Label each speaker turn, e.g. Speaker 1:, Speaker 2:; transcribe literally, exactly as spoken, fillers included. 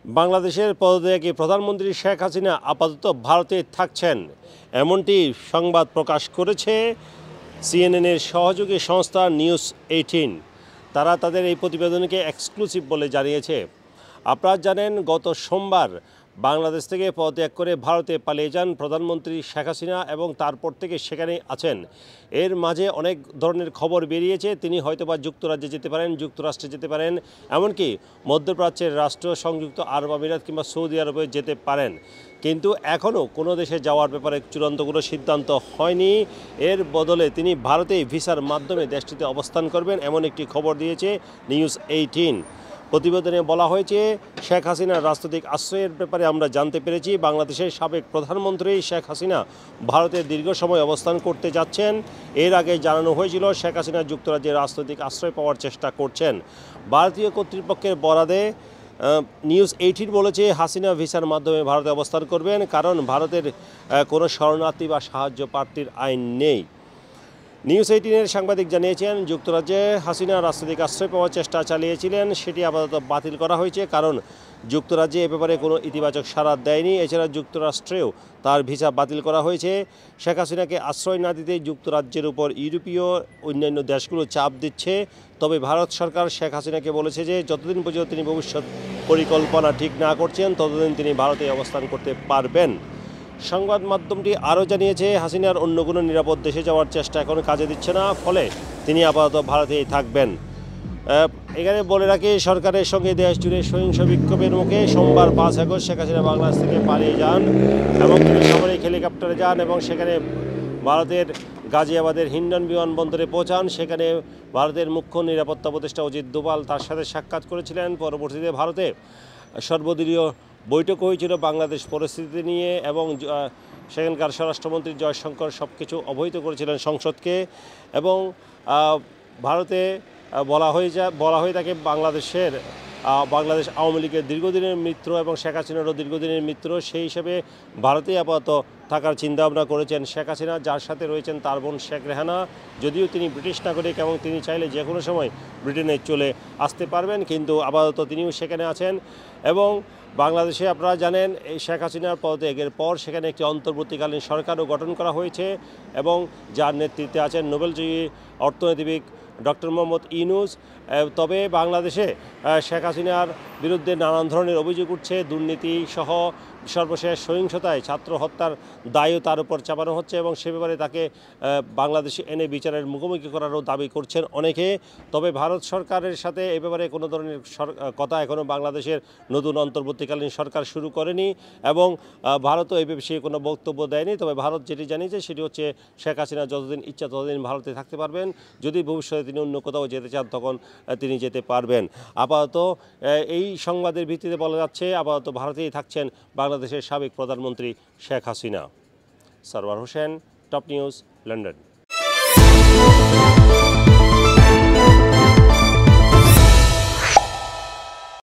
Speaker 1: বাংলাদেশের পদত্যাগী প্রধানমন্ত্রী শেখ হাসিনা আপাতত ভারতে থাকছেন এমনটি সংবাদ প্রকাশ করেছে সিএনএনের সহযোগী সংস্থা নিউজ এইটিন। তারা তাদের এই প্রতিবেদনকে এক্সক্লুসিভ বলে জানিয়েছে। আপনারা জানেন, গত সোমবার বাংলাদেশ থেকে পদত্যাগ করে ভারতে পালিয়ে যান প্রধানমন্ত্রী শেখ হাসিনা এবং তারপর থেকে সেখানেই আছেন। এর মাঝে অনেক ধরনের খবর বেরিয়েছে, তিনি হয়তোবা যুক্তরাজ্যে যেতে পারেন, যুক্তরাষ্ট্রে যেতে পারেন, এমনকি মধ্যপ্রাচ্যের রাষ্ট্র সংযুক্ত আরব আমিরাত কিংবা সৌদি আরবে যেতে পারেন। কিন্তু এখনও কোনো দেশে যাওয়ার ব্যাপারে চূড়ান্ত কোনো সিদ্ধান্ত হয়নি। এর বদলে তিনি ভারতেই ভিসার মাধ্যমে দেশটিতে অবস্থান করবেন এমন একটি খবর দিয়েছে নিউজ এইটিন। প্রতিবেদনে বলা হয়েছে, শেখ হাসিনার রাজনৈতিক আশ্রয়ের ব্যাপারে আমরা জানতে পেরেছি বাংলাদেশের সাবেক প্রধানমন্ত্রী শেখ হাসিনা ভারতে দীর্ঘ সময় অবস্থান করতে যাচ্ছেন। এর আগে জানানো হয়েছিল শেখ হাসিনা যুক্তরাজ্যে রাজনৈতিক আশ্রয় পাওয়ার চেষ্টা করছেন। ভারতীয় কর্তৃপক্ষের বরাদে নিউজ এইটিন বলেছে, হাসিনা ভিসার মাধ্যমে ভারতে অবস্থান করবেন, কারণ ভারতের কোনো শরণার্থী বা সাহায্য প্রার্থীর আইন নেই। নিউজ এইটিনের সাংবাদিক জানিয়েছেন, যুক্তরাজ্যে হাসিনা রাজনৈতিক আশ্রয় পাওয়ার চেষ্টা চালিয়েছিলেন, সেটি আপাতত বাতিল করা হয়েছে, কারণ যুক্তরাজ্যে এ ব্যাপারে কোনো ইতিবাচক সাড়া দেয়নি। এছাড়া যুক্তরাষ্ট্রেও তার ভিসা বাতিল করা হয়েছে। শেখ হাসিনাকে আশ্রয় না দিতে যুক্তরাজ্যের উপর ইউরোপীয় অন্যান্য দেশগুলো চাপ দিচ্ছে। তবে ভারত সরকার শেখ হাসিনাকে বলেছে যে যতদিন পর্যন্ত তিনি ভবিষ্যৎ পরিকল্পনা ঠিক না করছেন ততদিন তিনি ভারতে অবস্থান করতে পারবেন। সংবাদ মাধ্যমটি আরও জানিয়েছে, হাসিনার অন্য কোনো নিরাপদ দেশে যাওয়ার চেষ্টা এখন কাজে দিচ্ছে না, ফলে তিনি আপাতত ভারতেই থাকবেন। এখানে বলে রাখি, সরকারের সঙ্গে দেশ জুড়ে সহিংস বিক্ষোভের মুখে সোমবার পাঁচ আগস্ট শেখ হাসিনা বাংলাদেশ থেকে পালিয়ে যান এবং তিনি সামরিক হেলিকপ্টারে যান এবং সেখানে ভারতের গাজিয়াবাদের হিন্ডন বিমানবন্দরে পৌঁছান। সেখানে ভারতের মুখ্য নিরাপত্তা উপদেষ্টা অজিত দোভাল তার সাথে সাক্ষাৎ করেছিলেন। পরবর্তীতে ভারতে সর্বদলীয় বৈঠক হয়েছিল বাংলাদেশ পরিস্থিতি নিয়ে এবং সেখানকার স্বরাষ্ট্রমন্ত্রী জয়শঙ্কর সব কিছু অবহিত করেছিলেন সংসদকে। এবং ভারতে বলা হয়ে যা বলা হয়ে থাকে বাংলাদেশের বাংলাদেশ আওয়ামী লীগের দীর্ঘদিনের মিত্র এবং শেখ হাসিনারও দীর্ঘদিনের মিত্র, সেই হিসেবে ভারতে আপাতত থাকার চিন্তাভাবনা করেছেন শেখ হাসিনা, যার সাথে রয়েছেন তার বোন শেখ রেহানা। যদিও তিনি ব্রিটিশ নাগরিক এবং তিনি চাইলে যে কোনো সময় ব্রিটেনে চলে আসতে পারবেন, কিন্তু আপাতত তিনিও সেখানে আছেন। এবং বাংলাদেশে আপনারা জানেন, এই শেখ হাসিনার পদত্যাগের পর সেখানে একটি অন্তর্বর্তীকালীন সরকারও গঠন করা হয়েছে এবং যার নেতৃত্বে আছেন নোবেলজয়ী অর্থনীতিবিদ ডক্টর মোহাম্মদ ইউনূস। তবে বাংলাদেশে শেখ হাসিনার বিরুদ্ধে নানান ধরনের অভিযোগ উঠছে, দুর্নীতি সহ সর্বশেষ সহিংসতায় ছাত্র হত্যার দায়ও তার উপর চাপানো হচ্ছে এবং সে ব্যাপারে তাকে বাংলাদেশে এনে বিচারের মুখোমুখি করারও দাবি করছেন অনেকে। তবে ভারত সরকারের সাথে এ ব্যাপারে কোনো ধরনের কথা এখনও বাংলাদেশের নতুন অন্তর্বর্তীকালীন সরকার শুরু করেনি এবং ভারতও এই বিষয়ে কোনো বক্তব্য দেয়নি। তবে ভারত যেটি জানিয়েছে সেটি হচ্ছে, শেখ হাসিনা যতদিন ইচ্ছা ততদিন ভারতে থাকতে পারবেন, যদি ভবিষ্যতে তিনি অন্য কোথাও যেতে চান তখন তিনি যেতে পারবেন। আপাতত এই সংবাদের ভিত্তিতে বলা যাচ্ছে আপাতত ভারতেই থাকছেন বাংলাদেশের সাবেক প্রধানমন্ত্রী Sheikh Hasina. Sarwar Hossain, top news, London.